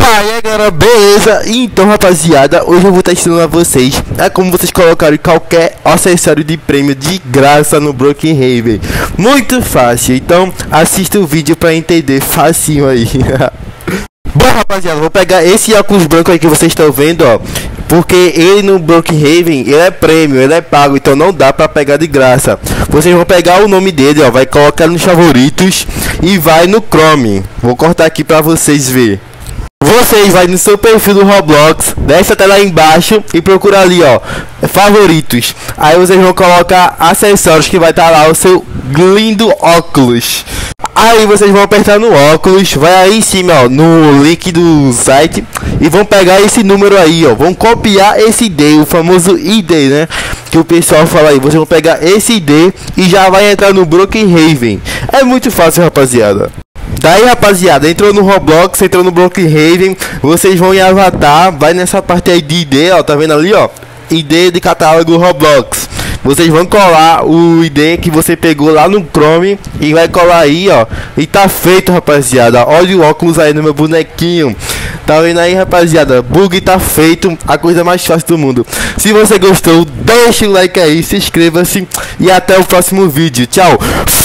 Aí galera, beleza? Então rapaziada, hoje eu vou estar ensinando a vocês como vocês colocarem qualquer acessório de prêmio de graça no Brookhaven. Muito fácil, então assista o vídeo pra entender facinho aí. Bom rapaziada, vou pegar esse óculos branco aí que vocês estão vendo, ó. Porque ele no Brookhaven, ele é prêmio, ele é pago, então não dá pra pegar de graça. Vocês vão pegar o nome dele, ó, vai colocar nos favoritos e vai no Chrome. Vou cortar aqui pra vocês verem. Vocês vai no seu perfil do Roblox, desce até lá embaixo e procura ali, ó, favoritos. Aí vocês vão colocar acessórios que vai estar lá o seu lindo óculos. Aí vocês vão apertar no óculos, vai aí em cima, ó, no link do site e vão pegar esse número aí, ó, vão copiar esse ID, o famoso ID, né, que o pessoal fala aí. Vocês vão pegar esse ID e já vai entrar no Brookhaven. É muito fácil, rapaziada. Daí rapaziada, entrou no Roblox, entrou no Brookhaven, vocês vão em avatar, vai nessa parte aí de ID, ó, tá vendo ali, ó, ID de catálogo Roblox. Vocês vão colar o ID que você pegou lá no Chrome e vai colar aí, ó, e tá feito, rapaziada. Olha o óculos aí no meu bonequinho. Tá vendo aí, rapaziada? Bug tá feito, a coisa mais fácil do mundo. Se você gostou, deixa o like aí, se inscreva-se e até o próximo vídeo. Tchau.